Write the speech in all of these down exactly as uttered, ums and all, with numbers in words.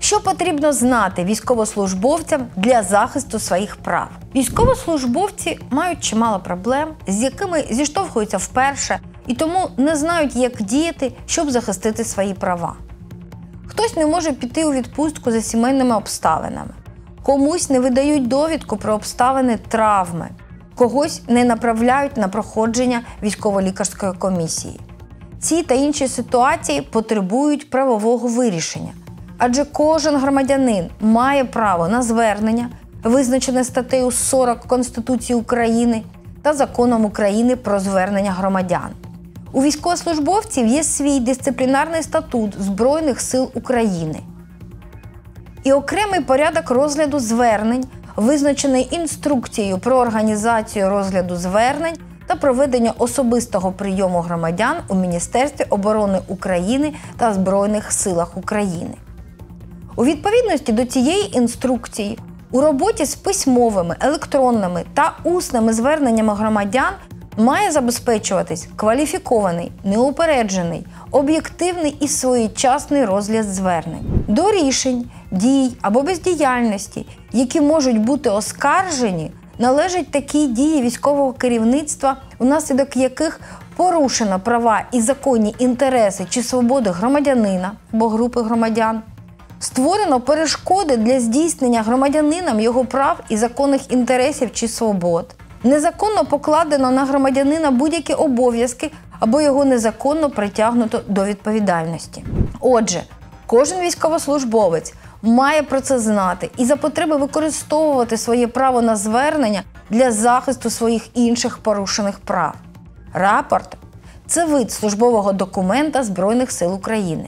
Що потрібно знати військовослужбовцям для захисту своїх прав? Військовослужбовці мають чимало проблем, з якими зіштовхуються вперше, і тому не знають, як діяти, щоб захистити свої права. Хтось не може піти у відпустку за сімейними обставинами, комусь не видають довідку про обставини травми, когось не направляють на проходження військово-лікарської комісії. Ці та інші ситуації потребують правового вирішення. Адже кожен громадянин має право на звернення, визначене статтею сорок Конституції України та Законом України про звернення громадян. У військовослужбовців є свій дисциплінарний статут Збройних сил України. І окремий порядок розгляду звернень, визначений інструкцією про організацію розгляду звернень та проведення особистого прийому громадян у Міністерстві оборони України та Збройних силах України. У відповідності до цієї інструкції, у роботі з письмовими, електронними та усними зверненнями громадян має забезпечуватись кваліфікований, неупереджений, об'єктивний і своєчасний розгляд звернень. До рішень, дій або бездіяльності, які можуть бути оскаржені, належать такі дії військового керівництва, внаслідок яких порушено права і законні інтереси чи свободи громадянина або групи громадян, створено перешкоди для здійснення громадянином його прав і законних інтересів чи свобод, незаконно покладено на громадянина будь-які обов'язки або його незаконно притягнуто до відповідальності. Отже, кожен військовослужбовець має про це знати і за потреби використовувати своє право на звернення для захисту своїх інших порушених прав. Рапорт – це вид службового документа Збройних сил України.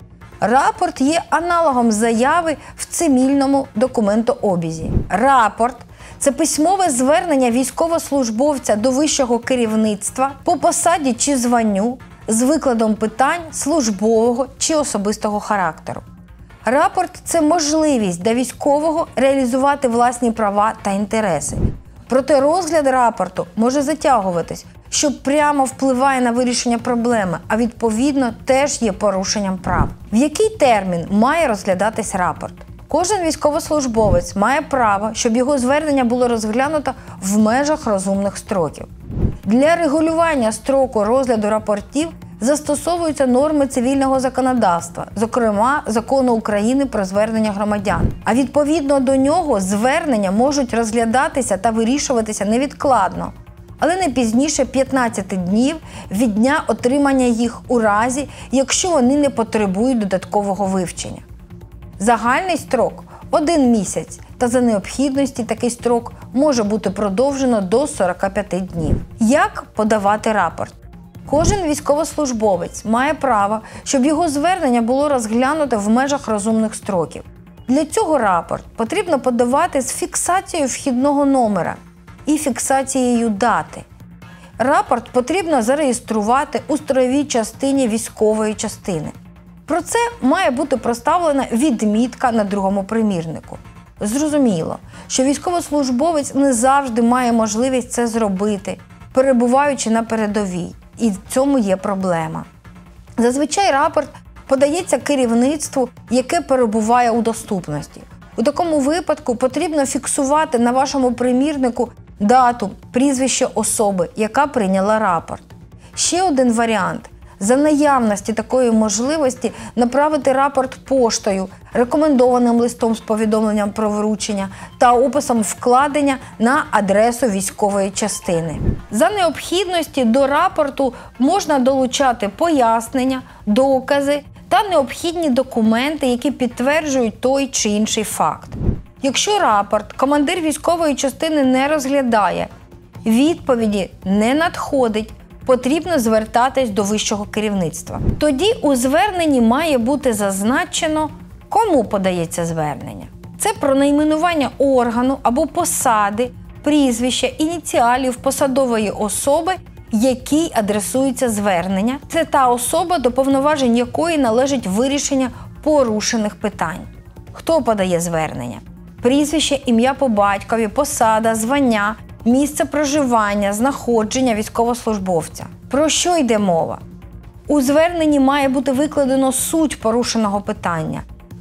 Рапорт є аналогом заяви в цивільному документообігу. Рапорт – це письмове звернення військовослужбовця до вищого керівництва по посаді чи званню з викладом питань службового чи особистого характеру. Рапорт – це можливість для військового реалізувати власні права та інтереси. Проте розгляд рапорту може затягуватись, що прямо впливає на вирішення проблеми, а відповідно теж є порушенням прав. В який термін має розглядатись рапорт? Кожен військовослужбовець має право, щоб його звернення було розглянуто в межах розумних строків. Для регулювання строку розгляду рапортів застосовуються норми цивільного законодавства, зокрема Закону України про звернення громадян. А відповідно до нього звернення можуть розглядатися та вирішуватися невідкладно, але не пізніше п'ятнадцяти днів від дня отримання їх у разі, якщо вони не потребують додаткового вивчення. Загальний строк – один місяць, та за необхідності такий строк може бути продовжено до сорока п'яти днів. Як подавати рапорт? Кожен військовослужбовець має право, щоб його звернення було розглянуто в межах розумних строків. Для цього рапорт потрібно подавати з фіксацією вхідного номера і фіксацією дати. Рапорт потрібно зареєструвати у строєвій частині військової частини. Про це має бути проставлена відмітка на другому примірнику. Зрозуміло, що військовослужбовець не завжди має можливість це зробити, перебуваючи на передовій. І в цьому є проблема. Зазвичай рапорт подається керівництву, яке перебуває у доступності. У такому випадку потрібно фіксувати на вашому примірнику дату, прізвище особи, яка прийняла рапорт. Ще один варіант – за наявності такої можливості направити рапорт поштою, рекомендованим листом з повідомленням про вручення та описом вкладення на адресу військової частини. За необхідності до рапорту можна долучати пояснення, докази та необхідні документи, які підтверджують той чи інший факт. Якщо рапорт командир військової частини не розглядає, відповіді не надходить, потрібно звертатись до вищого керівництва. Тоді у зверненні має бути зазначено, кому подається звернення. Це про найменування органу або посади, прізвища, ініціалів посадової особи, якій адресується звернення. Це та особа, до повноважень якої належить вирішення порушених питань. Хто подає звернення? Прізвище, ім'я по батькові, посада, звання, місце проживання, знаходження військовослужбовця. Про що йде мова? У зверненні має бути викладено суть порушеного питання,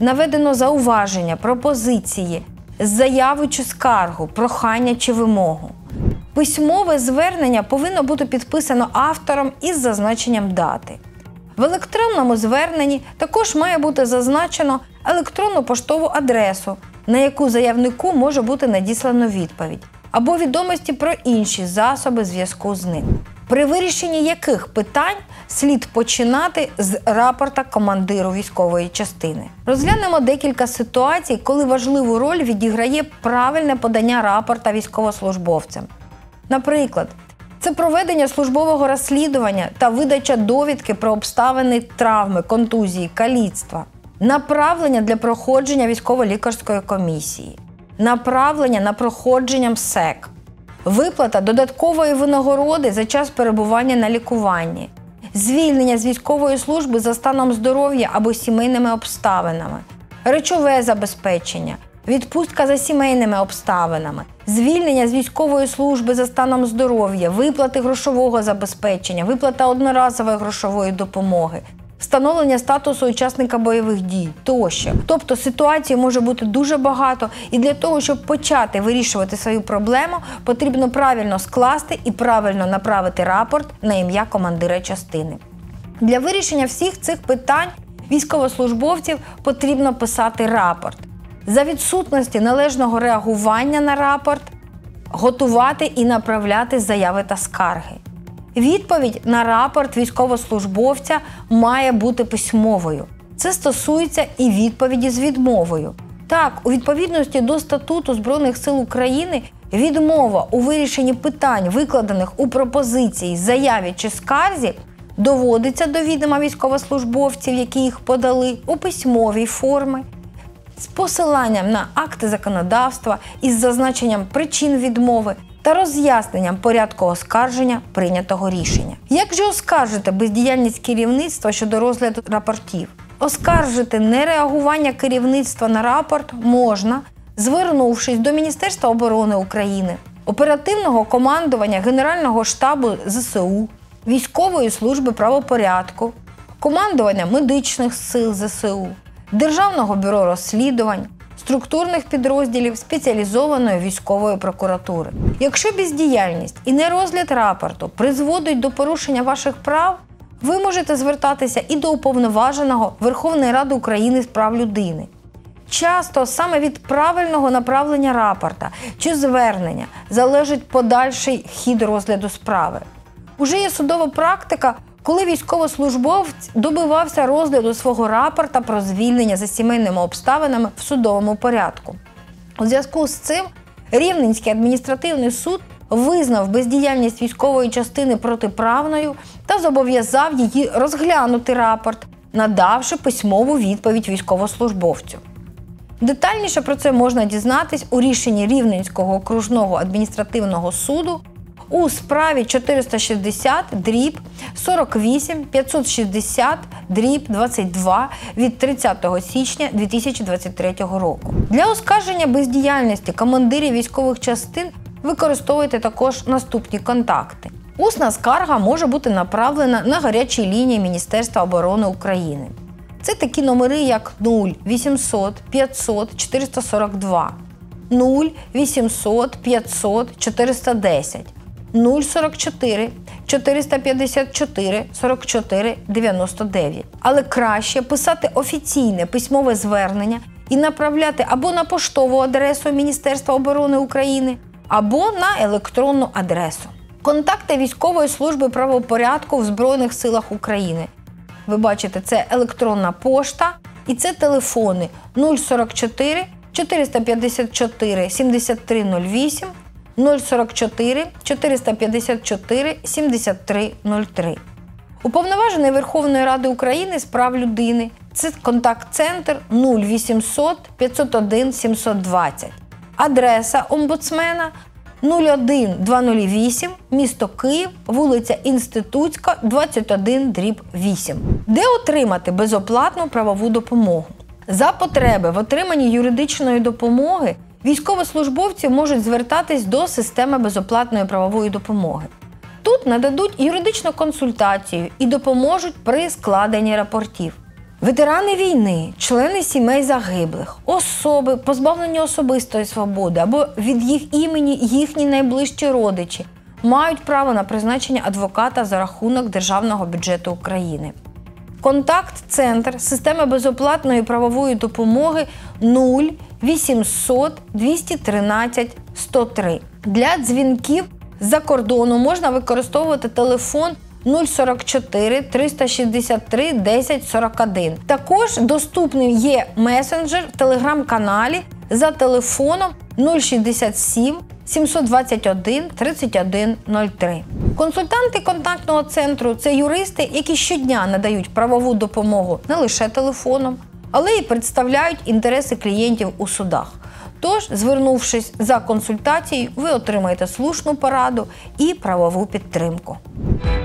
наведено зауваження, пропозиції, заяву чи скаргу, прохання чи вимогу. Письмове звернення повинно бути підписано автором із зазначенням дати. В електронному зверненні також має бути зазначено електронну поштову адресу, на яку заявнику може бути надіслано відповідь, або відомості про інші засоби зв'язку з ним. При вирішенні яких питань слід починати з рапорта командиру військової частини. Розглянемо декілька ситуацій, коли важливу роль відіграє правильне подання рапорта військовослужбовцям. Наприклад, це проведення службового розслідування та видача довідки про обставини травми, контузії, каліцтва, направлення для проходження військово-лікарської комісії, направлення на проходження МСЕК, виплата додаткової винагороди за час перебування на лікуванні, звільнення з військової служби за станом здоров'я або сімейними обставинами, речове забезпечення, відпустка за сімейними обставинами, звільнення з військової служби за станом здоров'я, виплати грошового забезпечення, виплата одноразової грошової допомоги, встановлення статусу учасника бойових дій тощо. Тобто ситуацій може бути дуже багато, і для того, щоб почати вирішувати свою проблему, потрібно правильно скласти і правильно направити рапорт на ім'я командира частини. Для вирішення всіх цих питань військовослужбовців потрібно писати рапорт. За відсутності належного реагування на рапорт готувати і направляти заяви та скарги. Відповідь на рапорт військовослужбовця має бути письмовою. Це стосується і відповіді з відмовою. Так, у відповідності до Статуту Збройних сил України відмова у вирішенні питань, викладених у пропозиції, заяві чи скарзі, доводиться до відома військовослужбовців, які їх подали, у письмовій формі, з посиланням на акти законодавства із зазначенням причин відмови та роз'ясненням порядку оскарження прийнятого рішення. Як же оскаржити бездіяльність керівництва щодо розгляду рапортів? Оскаржити нереагування керівництва на рапорт можна, звернувшись до Міністерства оборони України, оперативного командування Генерального штабу ЗСУ, Військової служби правопорядку, командування медичних сил ЗСУ, Державного бюро розслідувань, структурних підрозділів спеціалізованої військової прокуратури. Якщо бездіяльність і нерозгляд рапорту призводить до порушення ваших прав, ви можете звертатися і до Уповноваженого Верховної Ради України з прав людини. Часто саме від правильного направлення рапорта чи звернення залежить подальший хід розгляду справи. Уже є судова практика, коли військовослужбовець добивався розгляду свого рапорта про звільнення за сімейними обставинами в судовому порядку. У зв'язку з цим Рівненський адміністративний суд визнав бездіяльність військової частини протиправною та зобов'язав її розглянути рапорт, надавши письмову відповідь військовослужбовцю. Детальніше про це можна дізнатись у рішенні Рівненського окружного адміністративного суду у справі чотириста шістдесят дріб сорок вісім п'ятсот шістдесят дріб двадцять два від тридцятого січня дві тисячі двадцять третього року. Для оскарження бездіяльності командирів військових частин використовуйте також наступні контакти. Усна скарга може бути направлена на гарячі лінії Міністерства оборони України. Це такі номери, як нуль вісімсот п'ятсот чотириста сорок два, нуль вісімсот п'ятсот чотириста десять, нуль сорок чотири чотириста п'ятдесят чотири сорок чотири дев'яносто дев'ять. Але краще писати офіційне письмове звернення і направляти або на поштову адресу Міністерства оборони України, або на електронну адресу. Контакти Військової служби правопорядку в Збройних силах України. Ви бачите, це електронна пошта і це телефони нуль сорок чотири чотириста п'ятдесят чотири сімдесят три нуль вісім, нуль сорок чотири чотириста п'ятдесят чотири сімдесят три нуль три. Уповноважений Верховної Ради України з прав людини – це контакт-центр нуль вісімсот п'ятсот один сімсот двадцять. Адреса омбудсмена нуль один двісті вісім, місто Київ, вулиця Інститутська, двадцять один дріб вісім. Де отримати безоплатну правову допомогу? За потреби в отриманні юридичної допомоги військовослужбовці можуть звертатись до системи безоплатної правової допомоги. Тут нададуть юридичну консультацію і допоможуть при складенні рапортів. Ветерани війни, члени сімей загиблих, особи, позбавлені особистої свободи або від їх імені їхні найближчі родичі мають право на призначення адвоката за рахунок Державного бюджету України. Контакт-центр системи безоплатної правової допомоги нуль вісімсот двісті тринадцять сто три. Для дзвінків з-за кордону можна використовувати телефон нуль сорок чотири триста шістдесят три десять сорок один. Також доступним є месенджер в телеграм-каналі за телефоном нуль шістдесят сім сімсот двадцять один тридцять один нуль три. Консультанти контактного центру – це юристи, які щодня надають правову допомогу не лише телефоном, але й представляють інтереси клієнтів у судах. Тож, звернувшись за консультацією, ви отримаєте слушну пораду і правову підтримку.